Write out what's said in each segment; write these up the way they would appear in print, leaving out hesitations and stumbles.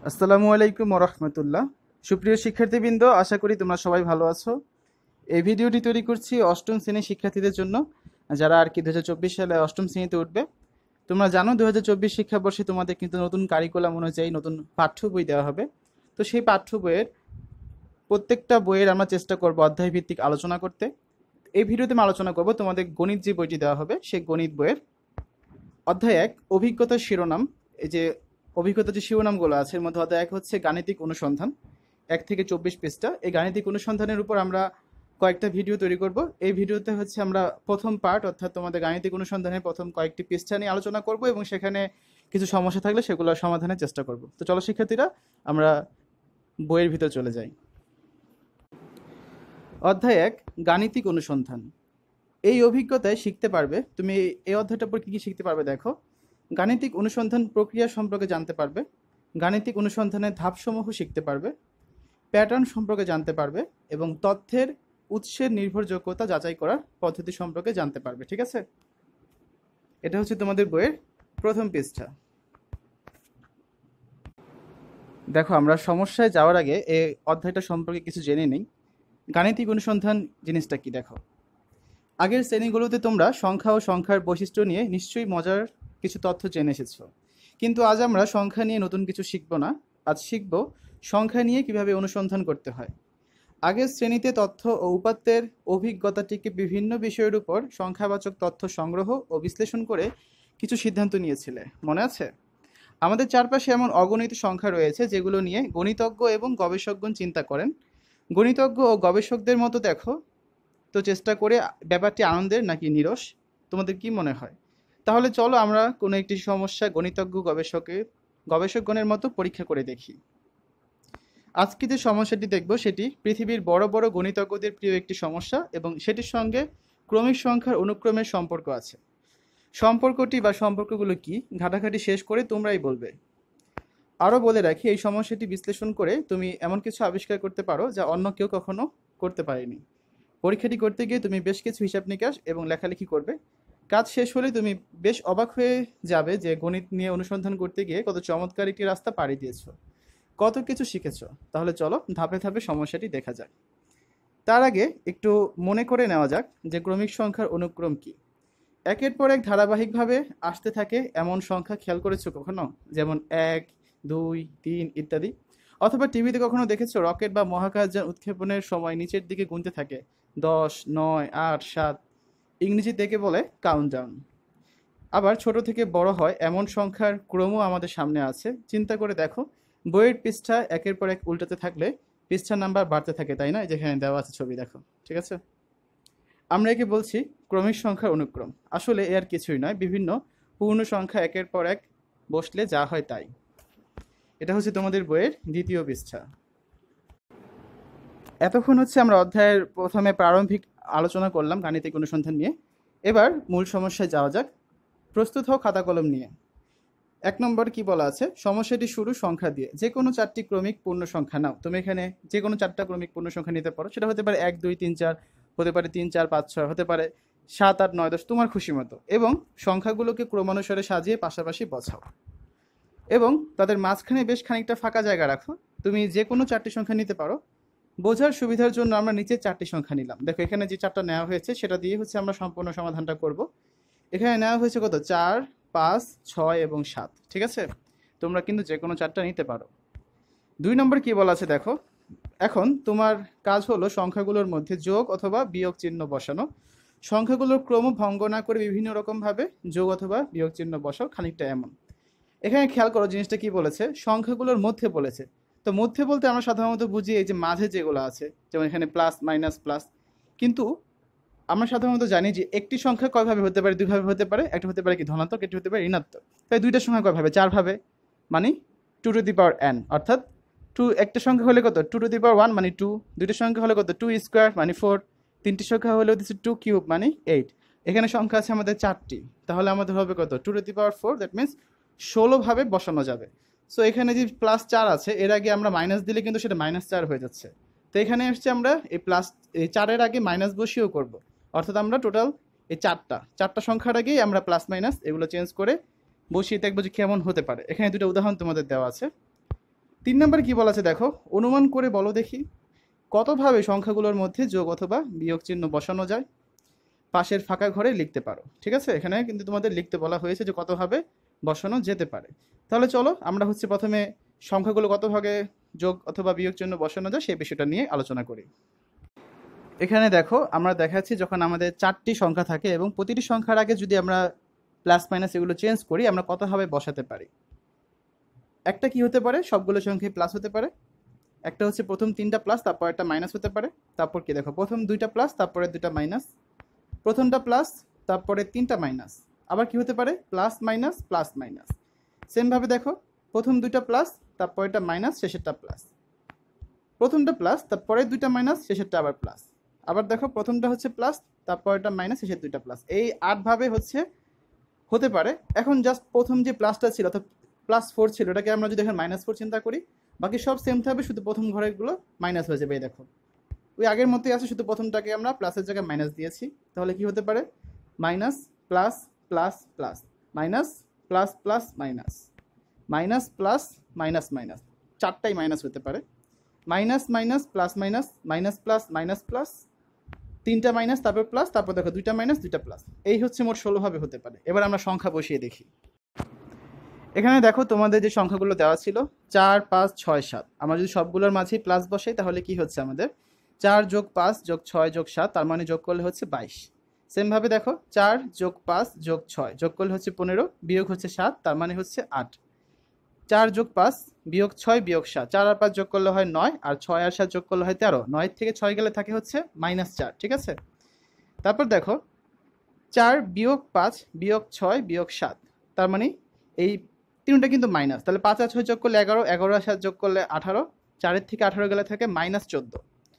আসসালামু আলাইকুম ওরহমতুল্লাহ। সুপ্রিয় শিক্ষার্থীবৃন্দ, আশা করি তোমরা সবাই ভালো আছো। এই ভিডিওটি তৈরি করছি অষ্টম শ্রেণীর শিক্ষার্থীদের জন্য, যারা আর কি 2024 সালে অষ্টম শ্রেণীতে উঠবে। তোমরা জানো 2024 শিক্ষাবর্ষে তোমাদের কিন্তু নতুন কারিকুলাম অনুযায়ী নতুন পাঠ্য বই দেওয়া হবে। তো সেই পাঠ্য বইয়ের প্রত্যেকটা বইয়ের আমরা চেষ্টা করব অধ্যায় ভিত্তিক আলোচনা করতে। এই ভিডিওতে আমি আলোচনা করব তোমাদের গণিত যে বইটি দেওয়া হবে সেই গণিত বইয়ের অধ্যায় 1 অভিজ্ঞতার শিরোনাম। এই যে অভিজ্ঞতার যে শিরোনামগুলো আছে এর মধ্যে অধ্যায় 1 হচ্ছে গাণিতিক অনুসন্ধান, 1 থেকে 24 পৃষ্ঠা। এই গাণিতিক অনুসন্ধানের উপর আমরা কয়েকটা ভিডিও তৈরি করব। এই ভিডিওতে হচ্ছে আমরা প্রথম পার্ট অর্থাৎ তোমাদের গাণিতিক অনুসন্ধানের প্রথম কয়েকটি পৃষ্ঠা নিয়ে আলোচনা করব এবং সেখানে কিছু সমস্যা থাকলে সেগুলো সমাধানের চেষ্টা করব। তো চলো শিক্ষার্থীরা আমরা বইয়ের ভিতর চলে যাই। অধ্যায় 1 গাণিতিক অনুসন্ধান। এই অভিজ্ঞতায় শিখতে পারবে, তুমি এই অধ্যায়টার পর কী কী শিখতে পারবে দেখো। গাণিতিক অনুসন্ধান প্রক্রিয়া সম্পর্কে জানতে পারবে, গাণিতিক অনুসন্ধানের ধাপসমূহ শিখতে পারবে, প্যাটার্ন সম্পর্কে জানতে পারবে এবং তথ্যের উৎসের নির্ভরযোগ্যতা যাচাই করার পদ্ধতি সম্পর্কে জানতে পারবে। ঠিক আছে, এটা হচ্ছে তোমাদের বইয়ের প্রথম পৃষ্ঠা। দেখো, আমরা সমস্যায় যাওয়ার আগে এই অধ্যায়টা সম্পর্কে কিছু জেনে নিই। গাণিতিক অনুসন্ধান জিনিসটা কি দেখো। আগের শ্রেণীগুলোতে তোমরা সংখ্যা ও সংখ্যার বৈশিষ্ট্য নিয়ে নিশ্চয়ই মজার কিছু তথ্য জেনে এসেছো, কিন্তু আজ আমরা সংখ্যা নিয়ে নতুন কিছু শিখব না। আজ শিখব সংখ্যা নিয়ে কিভাবে অনুসন্ধান করতে হয়। আগের শ্রেণীতে তথ্য ও উপাত্তের অভিজ্ঞতাটিকে বিভিন্ন বিষয়ের উপর সংখ্যাবাচক তথ্য সংগ্রহ ও বিশ্লেষণ করে কিছু সিদ্ধান্ত নিয়েছিলে, মনে আছে? আমাদের চারপাশে এমন অগণিত সংখ্যা রয়েছে যেগুলো নিয়ে গণিতজ্ঞ এবং গবেষকগণ চিন্তা করেন। গণিতজ্ঞ ও গবেষকদের মতো দেখো তো চেষ্টা করে ব্যাপারটি আনন্দের নাকি নিরস, তোমাদের কি মনে হয়? তাহলে চলো আমরা কোনো একটি সমস্যা গণিতজ্ঞ গবেষকগণের মতো পরীক্ষা করে দেখি। আজকে যে সমস্যাটি দেখব সেটি পৃথিবীর বড় বড় গণিতজ্ঞদের প্রিয় একটি সমস্যা এবং সেটির সঙ্গে ক্রমিক সংখ্যার অনুক্রমের সম্পর্ক আছে। সম্পর্কটি বা সম্পর্কগুলো কি, ঘাটাঘাটি শেষ করে তোমরাই বলবে। আরও বলে রাখি, এই সমস্যাটি বিশ্লেষণ করে তুমি এমন কিছু আবিষ্কার করতে পারো যা অন্য কেউ কখনো করতে পারেনি। পরীক্ষাটি করতে গিয়ে তুমি বেশ কিছু হিসাব নিকাশ এবং লেখালেখি করবে। কাজ শেষ হলে তুমি বেশ অবাক হয়ে যাবে যে গণিত নিয়ে অনুসন্ধান করতে গিয়ে কত চমৎকার একটি রাস্তা পাড়ি দিয়েছো, কত কিছু শিখেছো। তাহলে চলো ধাপে ধাপে সমস্যাটি দেখা যাক। তার আগে একটু মনে করে নেওয়া যাক যে ক্রমিক সংখ্যার অনুক্রম কি। একের পর এক ধারাবাহিকভাবে আসতে থাকে এমন সংখ্যা খেয়াল করেছো কখনো, যেমন 1, 2, 3 ইত্যাদি? অথবা টিভিতে কখনো দেখেছো রকেট বা মহাকাশযান উৎক্ষেপণের সময় নিচের দিকে গুনতে থাকে 10, 9, 8, 7, ইংরেজি থেকে বলে কাউন্টডাউন। আবার ছোট থেকে বড় হয় এমন সংখ্যার ক্রমও আমাদের সামনে আছে। চিন্তা করে দেখো, বইয়ের পৃষ্ঠা একের পর এক উল্টাতে থাকলে পৃষ্ঠা নাম্বার বাড়তে থাকে, তাই না? যেখানে দেওয়া আছে ছবি দেখো, ঠিক আছে? আমরা একে বলছি ক্রমিক সংখ্যার অনুক্রম। আসলে এ আর কিছুই নয়, বিভিন্ন পূর্ণ সংখ্যা একের পর এক বসলে যা হয় তাই। এটা হচ্ছে তোমাদের বইয়ের দ্বিতীয় পৃষ্ঠা। এতক্ষণ হচ্ছে আমরা অধ্যায়ের প্রথমে প্রারম্ভিক আলোচনা করলাম গাণিতিক অনুসন্ধান নিয়ে। এবার মূল সমস্যায় যাওয়া যাক। প্রস্তুত হও খাতা কলম নিয়ে। 1 নম্বর কি বলা আছে, সমস্যাটি শুরু সংখ্যা দিয়ে। যে কোনো 4টি ক্রমিক পূর্ণ সংখ্যা নাও। তুমি এখানে যে কোনো 4টা ক্রমিক পূর্ণ সংখ্যা নিতে পারো। সেটা হতে পারে 1, 2, 3, 4, হতে পারে 3, 4, 5, 6, হতে পারে 7, 8, 9, 10, তোমার খুশি মতো। এবং সংখ্যাগুলোকে ক্রমানুসারে সাজিয়ে পাশাপাশি বসাও এবং তাদের মাঝখানে বেশ খানিকটা ফাঁকা জায়গা রাখো। তুমি যে কোনো 4টি সংখ্যা নিতে পারো। বোঝার সুবিধার জন্য আমরা নিচে 4টি সংখ্যা নিলাম। দেখো, এখানে যে 4টা নেওয়া হয়েছে সেটা দিয়ে হচ্ছে আমরা সম্পূর্ণ সমাধানটা করব। এখানে নেওয়া হয়েছে কত, 4, 5, 6 এবং 7। ঠিক আছে, তোমরা কিন্তু যে কোনো 4টা নিতে পারো। 2 নম্বর কি বলা আছে দেখো। এখন তোমার কাজ হলো সংখ্যাগুলোর মধ্যে যোগ অথবা বিয়োগ চিহ্ন বসানো। সংখ্যাগুলোর ক্রম ভঙ্গ না করে বিভিন্ন রকমভাবে যোগ অথবা বিয়োগ চিহ্ন বসাও, খানিকটা এমন। এখানে খেয়াল করো জিনিসটা কি বলেছে, সংখ্যাগুলোর মধ্যে বলেছে। তো মধ্যে বলতে আমরা সাধারণত বুঝি এই যে মাঝে যেগুলো আছে, যেমন এখানে প্লাস, মাইনাস, প্লাস। কিন্তু আমরা সাধারণত জানি যে একটি সংখ্যা কয়ভাবে হতে পারে, দুইভাবে হতে পারে। একটা হতে পারে কি ধনাত্মক, একটি হতে পারে ঋণাত্মক। তাই দুইটা সংখ্যা কয়ভাবে, 4 ভাবে, মানে 2 টু দি পাওয়ার n, অর্থাৎ 2। একটা সংখ্যা হলে কত, 2 টু দি পাওয়ার 1 মানে 2। দুইটা সংখ্যা হলে কত, 2 স্কোয়ার মানে 4। তিনটি সংখ্যা হলে হচ্ছে 2 কিউব মানে 8। এখানে সংখ্যা আছে আমাদের 4টি, তাহলে আমাদের হবে কত, 2 to the power 4। That means 16 ভাবে বসানো যাবে। সো এখানে যে প্লাস 4 আছে, এর আগে আমরা মাইনাস দিলে কিন্তু সেটা -4 হয়ে যাচ্ছে। তো এখানে আসছে আমরা এই প্লাস, এই 4-এর আগে মাইনাস বসিয়েও করব। অর্থাৎ আমরা টোটাল এই 4টা সংখ্যার আগেই আমরা প্লাস মাইনাস এগুলো চেঞ্জ করে বসিয়ে দেখবো যে কেমন হতে পারে। এখানে দুটো উদাহরণ তোমাদের দেওয়া আছে। 3 নম্বরে কি বলা আছে দেখো, অনুমান করে বলো দেখি কতভাবে সংখ্যাগুলোর মধ্যে যোগ অথবা বিয়োগ চিহ্ন বসানো যায়, পাশের ফাঁকা ঘরে লিখতে পারো। ঠিক আছে, এখানে কিন্তু তোমাদের লিখতে বলা হয়েছে যে কতভাবে বসানো যেতে পারে। তাহলে চলো আমরা প্রথমে সংখ্যাগুলো কতভাবে যোগ অথবা বিয়োগ চিহ্ন বসানো যায় সেই বিষয়টা নিয়ে আলোচনা করি। এখানে দেখো আমরা দেখাচ্ছি যখন আমাদের 4টি সংখ্যা থাকে এবং প্রতিটি সংখ্যার আগে যদি আমরা প্লাস মাইনাস এগুলো চেঞ্জ করি, আমরা কতভাবে বসাতে পারি। একটা কি হতে পারে, সবগুলো সংখ্যায় প্লাস হতে পারে। একটা হচ্ছে প্রথম 3টা প্লাস তারপর একটা মাইনাস হতে পারে। তারপর কি দেখো, প্রথম 2টা প্লাস তারপরে 2টা মাইনাস, প্রথমটা প্লাস তারপরে 3টা মাইনাস। আবার কি হতে পারে, প্লাস মাইনাস প্লাস মাইনাস। সেমভাবে দেখো, প্রথম 2টা প্লাস তারপরেটা মাইনাস শেষেরটা প্লাস, প্রথমটা প্লাস তারপরে 2টা মাইনাস শেষেরটা আবার প্লাস। আবার দেখো, প্রথমটা হচ্ছে প্লাস তারপরেটা মাইনাস শেষের 2টা প্লাস। এই 8ভাবে হতে পারে। এখন জাস্ট প্রথম যে প্লাসটা ছিল অর্থাৎ +4 ছিল, এটাকে আমরা যদি এখন -4 চিন্তা করি, বাকি সব সেম থাকবে, শুধু প্রথম ঘরেরগুলো মাইনাস হয়ে যাবে। এই দেখো ওই আগের মতোই আছে, শুধু প্রথমটাকে আমরা প্লাসের জায়গায় মাইনাস দিয়েছি। তাহলে কি হতে পারে, minus plus plus plus, minus plus plus minus, minus plus minus minus, 4টাই মাইনাস হতে পারে। Minus minus plus minus, minus plus minus plus, 3টা মাইনাস তারপর প্লাস, তারপর দেখো 2টা মাইনাস 2টা প্লাস। এই হচ্ছে মোট 16ভাবে হতে পারে। এবার আমরা সংখ্যা বসিয়ে দেখি। এখানে দেখো তোমাদের যে সংখ্যাগুলো দেওয়া ছিল 4 5 6 7, আমরা যদি সবগুলোর মাঝেই প্লাস বসাই তাহলে কি হচ্ছে আমাদের 4 + 5 + 6 + 7, তার মানে যোগ করলে হচ্ছে 22। সেমভাবে দেখো 4 + 5 + 6 যোগ করলে হচ্ছে 15, বিয়োগ হচ্ছে 7, তার মানে হচ্ছে 8। 4 + 5 - 6 - 7, 4 আর 5 যোগ করলে হয় 9, আর 6 আর 7 যোগ করলে হয় 13। 9 থেকে 6 গেলে থাকে হচ্ছে -4। ঠিক আছে, তারপর দেখো 4 - 5 - 6 - 7, তার মানে এই তিনটা কিন্তু মাইনাস। তাহলে 5 আর 6 যোগ করলে 11, 11 আর 7 যোগ করলে 18, 4 থেকে 18 গেলে থাকে -14।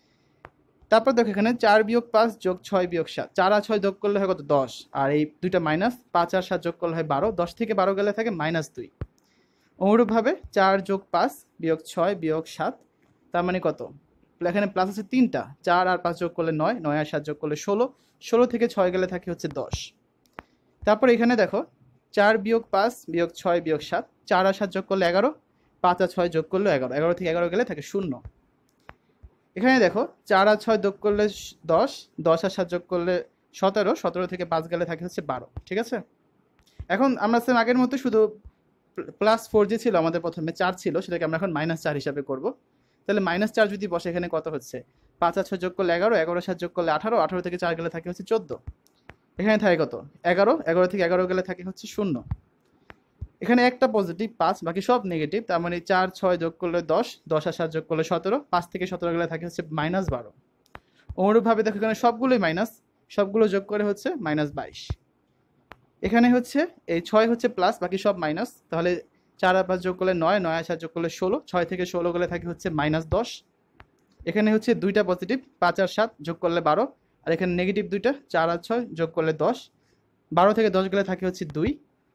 তারপর দেখো এখানে 4 - 5 + 6 - 7, 4 আর 6 যোগ করলে হয় কত, 10, আর এই দুইটা মাইনাস, 5 আর 7 যোগ করলে হয় 12, 10 থেকে 12 গেলে থাকে -2। অনুরূপভাবে 4 + 5 - 6 - 7, তার মানে কত, এখানে প্লাস আছে 3টা, 4 আর 5 যোগ করলে 9, 9 আর 7 যোগ করলে 16, 16 থেকে 6 গেলে থাকে হচ্ছে 10। তারপর এখানে দেখো 4 - 5 - 6 - 7, 4 আর 7 যোগ করলে 11, 5 আর 6 যোগ করলে 11, 11 থেকে 11 গেলে থাকে 0। এখানে দেখো 4 আর 6 যোগ করলে 10, 10 আর 7 যোগ করলে 17, 17 থেকে 5 গেলে থাকে হচ্ছে 12। ঠিক আছে, এখন আমরা সেম আগের মতো শুধু +4 যে ছিল আমাদের প্রথমে 4 ছিল, সেটাকে আমরা এখন -4 হিসাবে করব। তাহলে -4 যদি বসে, এখানে কত হচ্ছে, 5 আর 6 যোগ করলে 11, 11 আর 7 যোগ করলে 18, 18 থেকে 4 গেলে থাকে হচ্ছে 14। এখানে থাকে কত, 11, 11 থেকে 11 গেলে থাকে হচ্ছে 0। এখানে একটা পজিটিভ 5, বাকি সব নেগেটিভ, তার মানে 4 6 যোগ করলে 10, 10 আর 7 যোগ করলে 17, 5 থেকে 17 গেলে থাকে হচ্ছে -12। অনুরূপভাবে দেখো এখানে সবগুলোই মাইনাস, সবগুলো যোগ করে হচ্ছে -22। এখানে হচ্ছে এই 6 হচ্ছে প্লাস, বাকি সব মাইনাস, তাহলে 4 আর 5 যোগ করলে 9, 9 আর 7 যোগ করলে 16, 6 থেকে 16 গেলে থাকে হচ্ছে -10। এখানে হচ্ছে দুইটা পজিটিভ, 5 আর 7 যোগ করলে 12, আর এখানে নেগেটিভ দুইটা, 4 আর 6 যোগ করলে 10, 12 থেকে 10 গেলে থাকে হচ্ছে 2।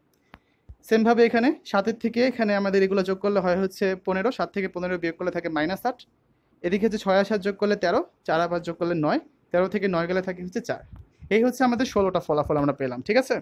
সেমভাবে এখানে 7 থেকে এখানে আমাদের এগুলো যোগ করলে হয় হচ্ছে 15, 7 থেকে 15 বিয়োগ করলে থাকে -8। এদিকে হচ্ছে 6 আর 7 যোগ করলে 13, 4 আর 5 যোগ করলে 9, 13 থেকে 9 গেলে থাকে হচ্ছে 4। এই হচ্ছে আমাদের 16টা ফলাফল আমরা পেলাম। ঠিক আছে,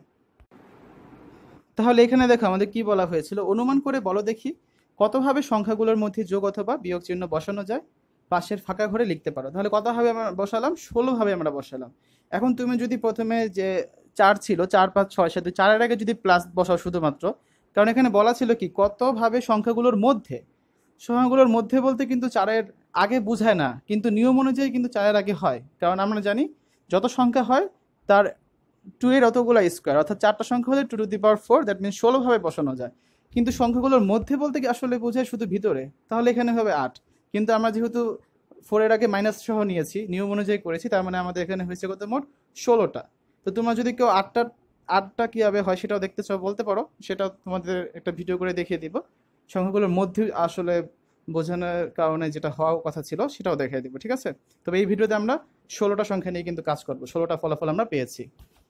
তাহলে এখানে দেখো আমাদের কি বলা হয়েছিল, অনুমান করে বলো দেখি কতভাবে সংখ্যাগুলোর মধ্যে যোগ অথবা বিয়োগ চিহ্ন বসানো যায়, পাশের ফাঁকা ঘরে লিখতে পারো। তাহলে কতভাবে আমরা বসালাম, 16ভাবে আমরা বসালাম। এখন তুমি যদি প্রথমে যে 4 ছিল, 4 5 6 7, 4-এর আগে যদি প্লাস বসাও শুধুমাত্র, কারণ এখানে বলা ছিল কি কতভাবে সংখ্যাগুলোর মধ্যে, সংখ্যাগুলোর মধ্যে বলতে কিন্তু 4-এর আগে বোঝায় না, কিন্তু নিয়ম অনুযায়ী কিন্তু 4-এর আগে হয়। কারণ আমরা জানি যত সংখ্যা হয় তার 2 এর অতগুলো স্কোয়ার, অর্থাৎ 4টা সংখ্যা হলে 2 to the power 4, that means 16ভাবে বসানো যায়। কিন্তু সংখ্যাগুলোর মধ্যে বলতে কি আসলে বোঝায় শুধু ভিতরে, তাহলে এখানে হবে 8। কিন্তু আমরা যেহেতু 4-এর আগে মাইনাস সহ নিয়েছি, নিয়ম অনুযায়ী করেছি, তার মানে আমাদের এখানে হয়েছে কত, মোট 16টা। তো তোমরা যদি কেউ 8টা কীভাবে হয় সেটাও দেখতে চাও বলতে পারো, সেটাও তোমাদের একটা ভিডিও করে দেখিয়ে দিব। সংখ্যাগুলোর মধ্যে আসলে বোঝানোর কারণে যেটা হওয়ার কথা ছিল সেটাও দেখিয়ে দিব। ঠিক আছে, তবে এই ভিডিওতে আমরা 16টা সংখ্যা নিয়ে কিন্তু কাজ করব, 16টা ফলাফল আমরা পেয়েছি।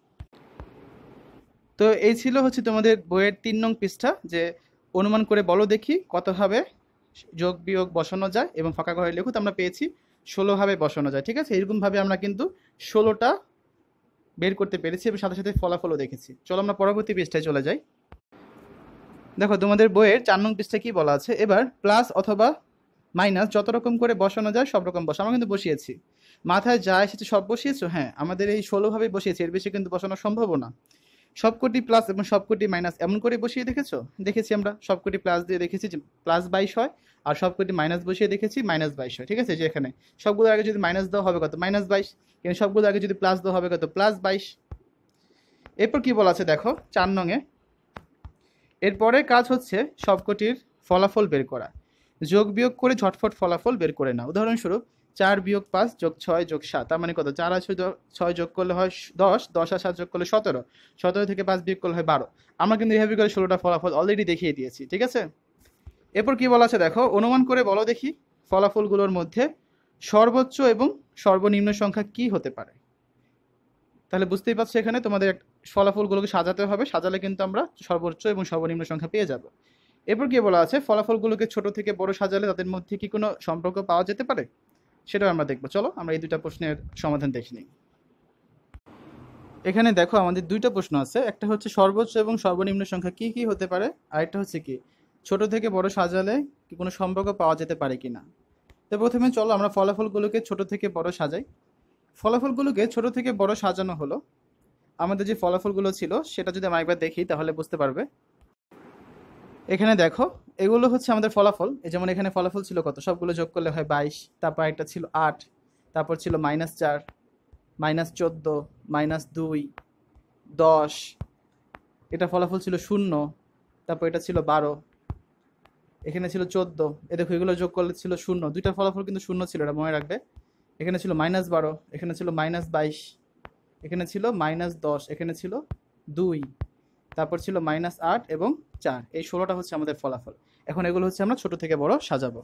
তো এই ছিল হচ্ছে তোমাদের বইয়ের 3 নং পৃষ্ঠা, যে অনুমান করে বলো দেখি কতভাবে যোগ বিয়োগ বসানো যায় এবং ফাঁকা ঘরে লিখুত। আমরা পেয়েছি 16ভাবে বসানো যায়। ঠিক আছে, এরকমভাবে আমরা কিন্তু 16টা বের করতে পেরেছি এবং সাথে সাথে ফলাফলও দেখেছি। চলো আমরা পরবর্তী পৃষ্ঠায় চলে যাই। দেখো তোমাদের বইয়ের 4 নং পৃষ্ঠায় কি বলা আছে, এবার প্লাস অথবা মাইনাস যত রকম করে বসানো যায় সব রকম বসা। আমরা কিন্তু বসিয়েছি, মাথায় যা এসেছে সব বসিয়েছো। হ্যাঁ, আমাদের এই 16 ভাবে বসিয়েছি, এর বেশি কিন্তু বসানো সম্ভব না। সবকটি প্লাস এবং সবকটি মাইনাস এমন করে বসিয়ে দেখেছো? দেখেছি আমরা সবকটি প্লাস দিয়ে দেখেছি যে প্লাস 22 হয়, আর সবকটি মাইনাস বসিয়ে দেখেছি মাইনাস 22 হয়। ঠিক আছে, যে এখানে সবগুলোর আগে যদি মাইনাস দেওয়া হবে কত, -22, কিন্তু সবগুলোর আগে যদি প্লাস দেওয়া হবে কত, +22। এরপর কি বলা আছে দেখো 4 নংয়ে, এরপরে কাজ হচ্ছে সবকটির ফলাফল বের করা। যোগ বিয়োগ করে ঝটফট ফলাফল বের করে নাও। উদাহরণস্বরূপ 4 বিয়োগ 5 যোগ 6 যোগ 7, তার মানে কত, 4 আর 6 যোগ করলে হয় 10, 10 আর 7 যোগ করলে 17, 17 থেকে 5 বিয়োগ করলে হয় 12। আমরা কিন্তু এভাবে করে 16টা ফলাফল অলরেডি দেখিয়ে দিয়েছি। ঠিক আছে, এরপর কি বলা আছে দেখো, অনুমান করে বলো দেখি ফলাফলগুলোর মধ্যে সর্বোচ্চ এবং সর্বনিম্ন সংখ্যা কি হতে পারে। তাহলে বুঝতেই পারছো এখানে তোমাদের ফলাফলগুলোকে সাজাতে হবে, সাজালে কিন্তু আমরা সর্বোচ্চ এবং সর্বনিম্ন সংখ্যা পেয়ে যাব। এরপর কি বলা আছে, ফলাফলগুলোকে ছোট থেকে বড় সাজালে তাদের মধ্যে কি কোনো সম্পর্ক পাওয়া যেতে পারে, সেটাও আমরা দেখবো। চলো আমরা এই দুইটা প্রশ্নের সমাধান দেখে নিই। এখানে দেখো আমাদের দুইটা প্রশ্ন আছে, একটা হচ্ছে সর্বোচ্চ এবং সর্বনিম্ন সংখ্যা কি কি হতে পারে, আর একটা হচ্ছে কি ছোট থেকে বড় সাজালে কি কোনো সম্পর্ক পাওয়া যেতে পারে কিনা। তো প্রথমে চলো আমরা ফলাফলগুলোকে ছোট থেকে বড় সাজাই। ফলাফলগুলোকে ছোট থেকে বড় সাজানো হলো, আমাদের যে ফলাফলগুলো ছিল সেটা যদি আমরা একবার দেখি তাহলে বুঝতে পারবে। এখানে দেখো এগুলো হচ্ছে আমাদের ফলাফল। এই যেমন এখানে ফলাফল ছিল কত, সবগুলো যোগ করলে হয় 22, তারপর একটা ছিল 8, তারপর ছিল -4, -14, -2, 10, এটা ফলাফল ছিল 0, তারপর এটা ছিল 12, এখানে ছিল 14। এ দেখো এগুলো যোগ করলে ছিল 0, দুইটা ফলাফল কিন্তু 0 ছিল, এটা মনে রাখবে। এখানে ছিল -12, এখানে ছিল -22, এখানে ছিল -10, এখানে ছিল 2, তারপর ছিল -8 এবং 4। এই 16টা হচ্ছে আমাদের ফলাফল। এখন এগুলো হচ্ছে আমরা ছোট থেকে বড় সাজাবো।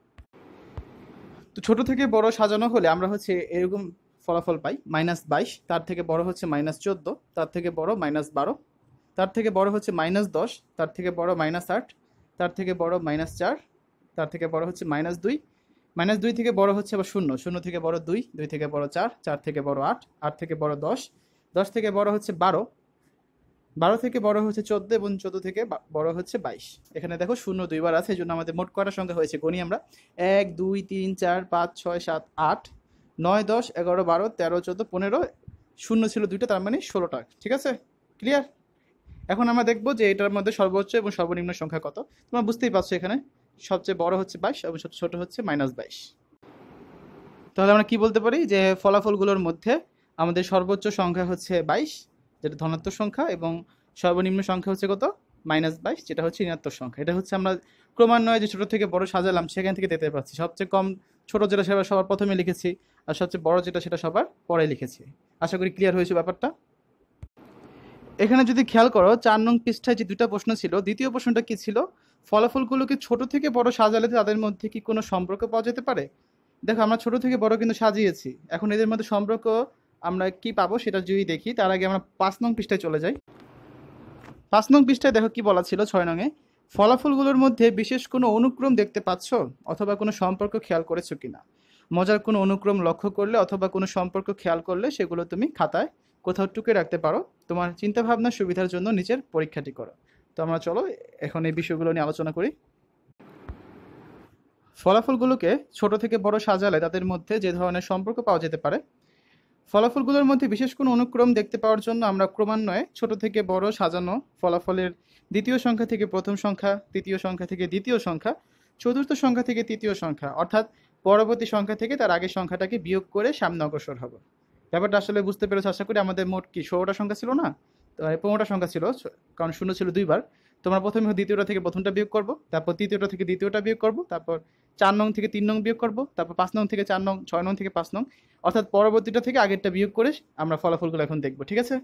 তো ছোট থেকে বড় সাজানো হলে আমরা হচ্ছে এরকম ফলাফল পাই, -22, তার থেকে বড় হচ্ছে -14, তার থেকে বড় -12, তার থেকে বড় হচ্ছে -10, তার থেকে বড় -8, তার থেকে বড় -4, তার থেকে বড় হচ্ছে -2, -2 থেকে বড় হচ্ছে আবার 0, 0 থেকে বড় 2, 2 থেকে বড় 4, 4 থেকে বড় 8, 8 থেকে বড় 10, 10 থেকে বড় হচ্ছে 12, 12 থেকে বড় হচ্ছে 14 এবং 14 থেকে বড় হচ্ছে 22। এখানে দেখো 0 দুইবার আছে, এই জন্য আমাদের মোট কয়টা সংখ্যা হয়েছে গণি আমরা, 1 2 3 4 5 6 7 8 9 10 11 12 13 14 15, 0 ছিল দুইটা, তার মানে 16টা। ঠিক আছে, ক্লিয়ার। এখন আমরা দেখবো যে এটার মধ্যে সর্বোচ্চ এবং সর্বনিম্ন সংখ্যা কত। তোমরা বুঝতেই পারছো এখানে সবচেয়ে বড় হচ্ছে 22 এবং সবচেয়ে ছোট হচ্ছে -22। তাহলে আমরা কি বলতে পারি যে ফলাফলগুলোর মধ্যে আমাদের সর্বোচ্চ সংখ্যা হচ্ছে 22, যেটা ধনাত্মক সংখ্যা, এবং সর্বনিম্ন সংখ্যা হচ্ছে কত, -22, যেটা হচ্ছে ঋণাত্মক সংখ্যা। এটা হচ্ছে আমরা ক্রমান্বয়ে যে ছোট থেকে বড় সাজালাম সেখান থেকে দেখতে পাচ্ছি সবচেয়ে কম ছোট যেটা সেটা সবার প্রথমে লিখেছি, আর সবচেয়ে বড় যেটা সেটা সবার পরে লিখেছি। আশা করি ক্লিয়ার হয়েছে ব্যাপারটা। এখানে যদি খেয়াল করো 4 নং পৃষ্ঠায় যে দুটা প্রশ্ন ছিল, দ্বিতীয় প্রশ্নটা কি ছিল, ফলাফলগুলোকে ছোট থেকে বড় সাজালে তাদের মধ্যে কি কোনো সম্পর্ক পাওয়া যেতে পারে। দেখো আমরা ছোট থেকে বড় কিন্তু সাজিয়েছি, এখন এদের মধ্যে সম্পর্ক আমরা কি পাবো সেটা যদি দেখি, তার আগে আমরা 5 নং পৃষ্ঠায় চলে যাই। 5 নং পৃষ্ঠায় দেখো কি বলা ছিল 6 নংয়ে, ফলাফলগুলোর মধ্যে বিশেষ কোনো অনুক্রম দেখতে পাচ্ছ অথবা কোনো সম্পর্ক খেয়াল করেছো কিনা। মজার কোনো অনুক্রম লক্ষ্য করলে অথবা কোনো সম্পর্ক খেয়াল করলে সেগুলো তুমি খাতায় কোথাও টুকে রাখতে পারো, তোমার চিন্তাভাবনার সুবিধার জন্য নিজের পরীক্ষাটি করো। তো আমরা চলো এখন এই বিষয়গুলো নিয়ে আলোচনা করি। ফলাফলগুলোকে ছোট থেকে বড় সাজালে তাদের মধ্যে যে ধরনের সম্পর্ক পাওয়া যেতে পারে, ফলাফলগুলোর মধ্যে বিশেষ কোনো অনুক্রম দেখতে পাওয়ার জন্য আমরা ক্রমান্বয়ে ছোট থেকে বড় সাজানো ফলাফলের দ্বিতীয় সংখ্যা থেকে প্রথম সংখ্যা, তৃতীয় সংখ্যা থেকে দ্বিতীয় সংখ্যা, চতুর্থ সংখ্যা থেকে তৃতীয় সংখ্যা, অর্থাৎ পরবর্তী সংখ্যা থেকে তার আগের সংখ্যাটাকে বিয়োগ করে সামনে অগ্রসর হব। ব্যাপারটা আসলে বুঝতে পেরেছো আশা করি। আমাদের মোট কি 16টা সংখ্যা ছিল না, তো 15টা সংখ্যা ছিল, কারণ 0 ছিল দুইবার। তোমরা প্রথমে দ্বিতীয়টা থেকে প্রথমটা বিয়োগ করবো, তারপর তৃতীয়টা থেকে দ্বিতীয়টা বিয়োগ করবো, তারপর 4 নং থেকে 3 নং বিয়োগ করবো, তারপর 5 নং থেকে 4 নং, 6 নং থেকে 5 নং, অর্থাৎ পরবর্তীটা থেকে আগেরটা বিয়োগ করে আমরা ফলাফলগুলো এখন দেখবো। ঠিক আছে,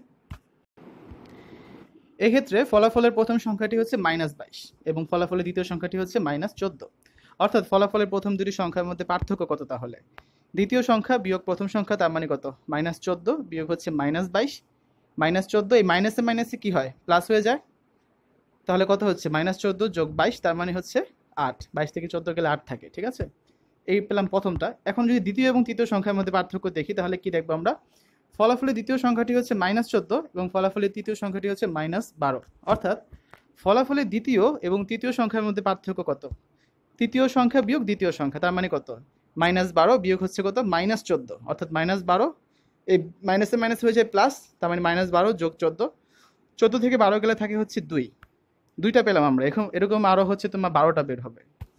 এক্ষেত্রে ফলাফলের প্রথম সংখ্যাটি হচ্ছে -22 এবং ফলাফলের দ্বিতীয় সংখ্যাটি হচ্ছে -14, অর্থাৎ ফলাফলের প্রথম দুটি সংখ্যার মধ্যে পার্থক্য কত, তাহলে দ্বিতীয় সংখ্যা বিয়োগ প্রথম সংখ্যা, তার মানে কত, -14 বিয়োগ হচ্ছে -22, -14, এই মাইনাসে মাইনাসে কি হয়, প্লাস হয়ে যায়, তাহলে কত হচ্ছে, -14 যোগ 22, তার মানে হচ্ছে 8, 22 থেকে 14 গেলে 8 থাকে। ঠিক আছে, এই পেলাম প্রথমটা। এখন যদি দ্বিতীয় এবং তৃতীয় সংখ্যার মধ্যে পার্থক্য দেখি তাহলে কি দেখবো আমরা, ফলাফলের দ্বিতীয় সংখ্যাটি হচ্ছে -14 এবং ফলাফলের তৃতীয় সংখ্যাটি হচ্ছে -12, অর্থাৎ ফলাফলের দ্বিতীয় এবং তৃতীয় সংখ্যার মধ্যে পার্থক্য কত? তৃতীয় সংখ্যা বিয়োগ দ্বিতীয় সংখ্যা, তার মানে কত? -12 বিয়োগ হচ্ছে কত? -14, অর্থাৎ -12, এই মাইনাসে মাইনাস হয়ে যায় প্লাস, তার মানে -12 যোগ 14, 14 থেকে 12 গেলে থাকে হচ্ছে 2, 2টা পেলাম আমরা। এখন এরকম আরও হচ্ছে তোমার 12টা বের হবে।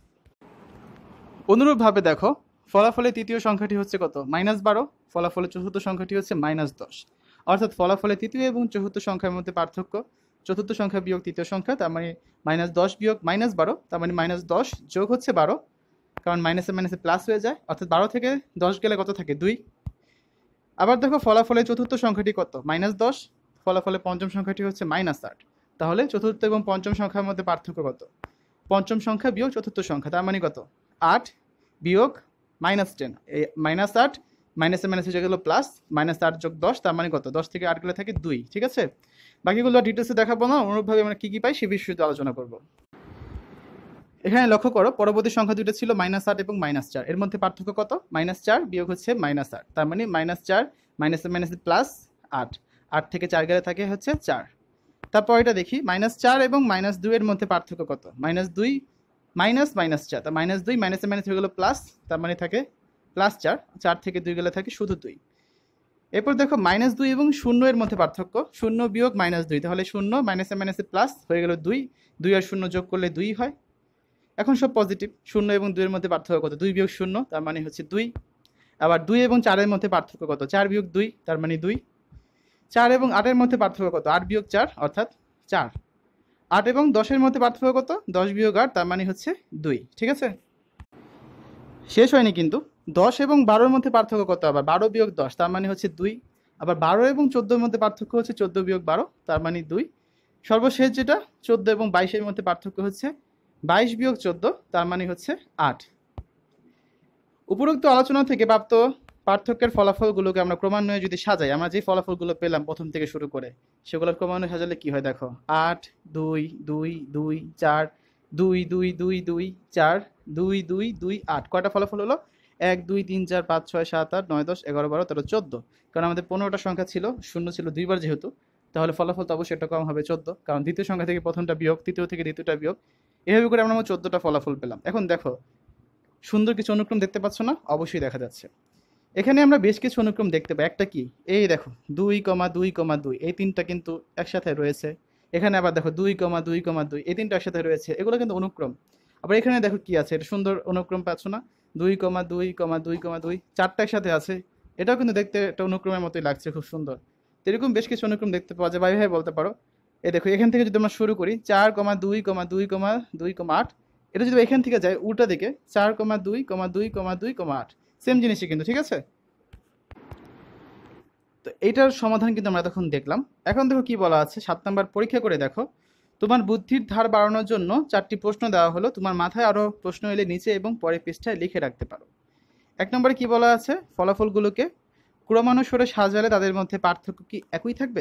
অনুরূপভাবে দেখো, ফলাফলের তৃতীয় সংখ্যাটি হচ্ছে কত? -12, ফলাফলের চতুর্থ সংখ্যাটি হচ্ছে -10, অর্থাৎ ফলাফলের তৃতীয় এবং চতুর্থ সংখ্যার মধ্যে পার্থক্য চতুর্থ সংখ্যা বিয়োগ তৃতীয় সংখ্যা, তার মানে -10 বিয়োগ -12, তার মানে -10 যোগ হচ্ছে 12, কারণ মাইনাসে মাইনাসে প্লাস হয়ে যায়, অর্থাৎ 12 থেকে 10 গেলে কত থাকে? 2। আবার দেখো ফলাফলের চতুর্থ সংখ্যাটি কত? -10, ফলাফলের পঞ্চম সংখ্যাটি হচ্ছে -8, তাহলে চতুর্থ এবং পঞ্চম সংখ্যার মধ্যে পার্থক্য কত? পঞ্চম সংখ্যা বিয়োগ চতুর্থ সংখ্যা, তার মানে কত? 8 বিয়োগ -10, এই -8 মাইনাসে মাইনাসে হয়ে গেল প্লাস, -8 যোগ 10, তার মানে কত? 10 থেকে 8 গেলে থাকে 2, ঠিক আছে? বাকিগুলো ডিটেলসে দেখাবো না, অনুরূপভাবে আমরা কী কী পাই সে বিষয়ে আলোচনা করব। এখানে লক্ষ্য করো, পরবর্তী সংখ্যা দুটো ছিল -8 এবং -4, এর মধ্যে পার্থক্য কত? -4 বিয়োগ হচ্ছে -8, তার মানে -4 মাইনাসে মাইনাসে প্লাস 8, 8 থেকে 4 গেলে থাকে হচ্ছে 4। তারপর এটা দেখি, -4 এবং -2 এর মধ্যে পার্থক্য কত? -2 মাইনাস -4, তা -2 মাইনাসে মাইনাস হয়ে গেল প্লাস, তার মানে থাকে +4, 4 থেকে 2 গেলে থাকে শুধু 2। এরপর দেখো -2 এবং 0 এর মধ্যে পার্থক্য, 0 বিয়োগ -2, তাহলে 0 মাইনাসে মাইনাসে প্লাস হয়ে গেল 2, 2 আর 0 যোগ করলে 2 হয়। এখন সব পজিটিভ, 0 এবং 2 এর মধ্যে পার্থক্য কত? 2 বিয়োগ 0, তার মানে হচ্ছে 2। আবার 2 এবং 4 এর মধ্যে পার্থক্য কত? 4 বিয়োগ 2, তার মানে 2। 4 এবং 8 এর মধ্যে পার্থক্য কত? 8 বিয়োগ 4, অর্থাৎ 4। 8 এবং 10 এর মধ্যে পার্থক্য কত? 10 বিয়োগ 8, তার মানে হচ্ছে 2, ঠিক আছে? শেষ হয়নি কিন্তু, 10 এবং 12 এর মধ্যে পার্থক্য কত? আবার 12 বিয়োগ 10, তার মানে হচ্ছে 2। আবার 12 এবং 14 এর মধ্যে পার্থক্য হচ্ছে 14 বিয়োগ 12, তার মানে 2। সর্বশেষ যেটা 14 এবং 22 এর মধ্যে পার্থক্য হচ্ছে 22 বিয়োগ 14, তার মানে হচ্ছে 8। উপরোক্ত আলোচনা থেকে প্রাপ্ত পার্থক্যের ফলাফলগুলোকে আমরা ক্রমান্বয়ে যদি সাজাই, আমরা যে ফলাফলগুলো পেলাম প্রথম থেকে শুরু করে, সেগুলো ক্রমান্বয়ে সাজালে কি হয় দেখো? 8 2 2 2 4 2 2 2 2 4 2 2 2 8, কয়টা ফলাফল হলো? 1 2 3 4 5 6 7 8 9 10 11 12 13 14, কারণ আমাদের 15টা সংখ্যা ছিল, শূন্য ছিল দুইবার যেহেতু, তাহলে ফলাফল তো অবশ্যই একটা কম হবে 14, কারণ দ্বিতীয় সংখ্যা থেকে প্রথমটা বিয়োগ, তৃতীয় থেকে দ্বিতীয়টা বিয়োগ, এভাবে করে আমরা 14টা ফলাফল পেলাম। এখন দেখো, সুন্দর কিছু অনুক্রম দেখতে পাচ্ছ না? অবশ্যই দেখা যাচ্ছে। এখানে আমরা বেশ কিছু অনুক্রম দেখতে পাই, একটা কি, এই দেখো 2, 2, 2, এই তিনটা কিন্তু একসাথে রয়েছে। এখানে আবার দেখো 2, 2, 2, এই তিনটা একসাথে রয়েছে, এগুলো কিন্তু অনুক্রম। আবার এখানে দেখো কি আছে, এটা সুন্দর অনুক্রম পাচ্ছ না? 2, 2, 2, 2, চারটা একসাথে আছে, এটাও কিন্তু দেখতে একটা অনুক্রমের মতোই লাগছে, খুব সুন্দর। এরকম বেশ কিছু অনুক্রম দেখতে পাওয়া যায়, ভাই বলতে পারো। এই দেখো, এখান থেকে যদি আমরা শুরু করি 4, 2, 2, 2, 8, এটা যদি এখান থেকে যায় উল্টা দিকে 4, 2, 2, 2, 8, সেম জিনিসই কিন্তু, ঠিক আছে? তো এইটার সমাধান কিন্তু আমরা তখন দেখলাম। এখন দেখো কি বলা আছে, 7 নাম্বার, পরীক্ষা করে দেখো। তোমার বুদ্ধির ধার বাড়ানোর জন্য 4টি প্রশ্ন দেওয়া হলো, তোমার মাথায় আরও প্রশ্ন এলে নিচে এবং পরের পৃষ্ঠায় লিখে রাখতে পারো। 1 নম্বরে কি বলা আছে, ফলাফলগুলোকে ক্রমানুসারে সাজালে তাদের মধ্যে পার্থক্য কি একই থাকবে?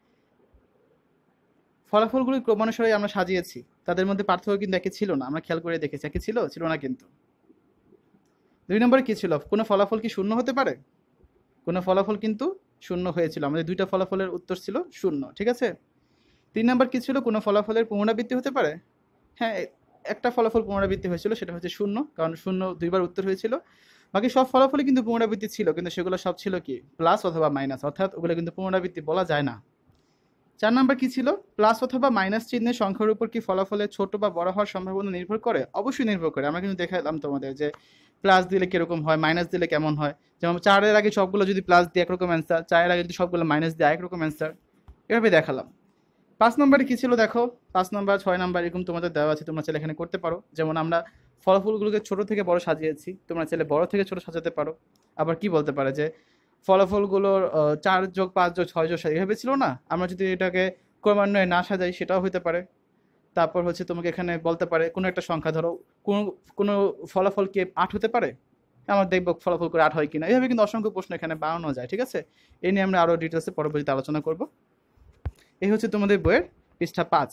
ফলাফলগুলো ক্রমানুসারে আমরা সাজিয়েছি, তাদের মধ্যে পার্থক্য কিন্তু একই ছিল না, আমরা খেয়াল করে দেখেছি, একই ছিল না কিন্তু। 2 নম্বরে কি ছিল, কোনো ফলাফল কি শূন্য হতে পারে? কোনো ফলাফল কিন্তু শূন্য হয়েছিল, আমাদের 2টা ফলাফলের উত্তর ছিল 0, ঠিক আছে? 3 নাম্বার কি ছিল, কোনো ফলাফলের পুনরাবৃত্তি হতে পারে? হ্যাঁ, একটা ফলাফল পুনরাবৃত্তি হয়েছিল, সেটা হচ্ছে 0, কারণ 0 2বার উত্তর হয়েছিল। বাকি সব ফলাফলই কিন্তু পুনরাবৃত্তি ছিল, কিন্তু সেগুলো সব ছিল কি, প্লাস অথবা মাইনাস, অর্থাৎ ওগুলো কিন্তু পুনরাবৃত্তি বলা যায় না। 4 নাম্বার কি ছিল, প্লাস অথবা মাইনাস চিহ্নের সংখ্যার উপর কি ফলাফলের ছোট বা বড় হওয়ার সম্ভাবনা নির্ভর করে? অবশ্যই নির্ভর করে। আমরা কিন্তু দেখালাম তোমাদের যে প্লাস দিলে কিরকম হয়, মাইনাস দিলে কেমন হয়। যেমন 4 এর আগে সবগুলো যদি প্লাস দিয়ে একরকম অ্যান্সার, 4 এর আগে যদি সবগুলো মাইনাস দিয়ে একরকম অ্যান্সার, এভাবে দেখালাম। 5 নম্বরে কি ছিল দেখো, 5 নাম্বার 6 নাম্বার এরকম তোমাদের দেওয়া আছে, তোমরা চাইলে এখানে করতে পারো। যেমন আমরা ফলাফলগুলোকে ছোট থেকে বড় সাজিয়েছি, তোমরা চাইলে বড় থেকে ছোট সাজাতে পারো। আবার কি বলতে পারে যে ফলাফলগুলোর 4 যোগ 5 যোগ 6 যোগ 7 এভাবে ছিল না, আমরা যদি এটাকে ক্রমান্বয়ে না সাজাই সেটাও হতে পারে। তারপর হচ্ছে তোমাকে এখানে বলতে পারে কোনো একটা সংখ্যা, ধরো কোনো ফলাফল কি 8 হতে পারে, আমরা দেখবো ফলাফল করে 8 হয় কিনা। এইভাবে কিন্তু অসংখ্য প্রশ্ন এখানে বানানো যায়, ঠিক আছে? এই নিয়ে আমরা আরও ডিটেলসে পরবর্তীতে আলোচনা করব। এই হচ্ছে তোমাদের বইয়ের পৃষ্ঠা 5।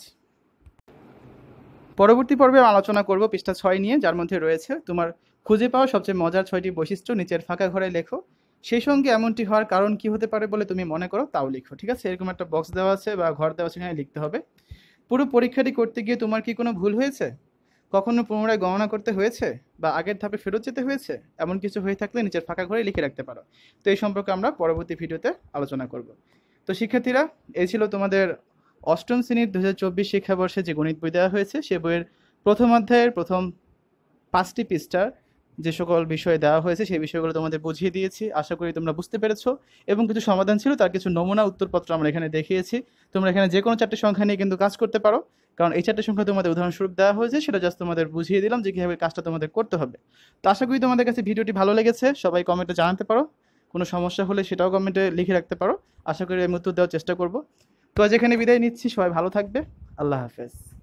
পরবর্তী পর্বে আলোচনা করব পৃষ্ঠা 6 নিয়ে, যার মধ্যে রয়েছে তোমার খুঁজে পাওয়া সবচেয়ে মজার 6টি বৈশিষ্ট্য, নিচের ফাঁকা ঘরে লেখো। সেই সঙ্গে এমনটি হওয়ার কারণ কি হতে পারে বলে তুমি মনে করো তাও লিখো, ঠিক আছে? এরকম একটা বক্স দেওয়া আছে বা ঘর দেওয়া আছে, এখানে লিখতে হবে। পুরো পরীক্ষাটি করতে গিয়ে তোমার কি কোনো ভুল হয়েছে? কখনো পুনরায় গণনা করতে হয়েছে, বা আগের ধাপে ফেরত যেতে হয়েছে? এমন কিছু হয়ে থাকলে নিচের ফাঁকা ঘরে লিখে রাখতে পারো। তো এই সম্পর্কে আমরা পরবর্তী ভিডিওতে আলোচনা করব। তো শিক্ষার্থীরা, এই ছিল তোমাদের অষ্টম শ্রেণীর 2024 শিক্ষাবর্ষে যে গণিত বই দেওয়া হয়েছে, সে বইয়ের প্রথম অধ্যায়ের প্রথম 5টি পৃষ্ঠার যে সকল বিষয় দেওয়া হয়েছে সেই বিষয়গুলো তোমাদের বুঝিয়ে দিয়েছি। আশা করি তোমরা বুঝতে পেরেছো, এবং কিছু সমাধান ছিল, তার কিছু নমুনা উত্তরপত্র আমরা এখানে দেখিয়েছি। তোমরা এখানে যে কোনো 4টি সংখ্যা নিয়ে কিন্তু কাজ করতে পারো, কারণ এই 4টি সংখ্যা তোমাদের উদাহরণস্বরূপ দেওয়া হয়েছে, সেটা জাস্ট তোমাদের বুঝিয়ে দিলাম যে কীভাবে কাজটা তোমাদের করতে হবে। তো আশা করি তোমাদের কাছে ভিডিওটি ভালো লেগেছে। সবাই কমেন্টে জানাতে পারো, কোনো সমস্যা হলে সেটাও কমেন্টে লিখে রাখতে পারো। আশা করি আমি উত্তর দেওয়ার চেষ্টা করব। তো আজ এখানে বিদায় নিচ্ছি, সবাই ভালো থাকবে। আল্লাহ হাফেজ।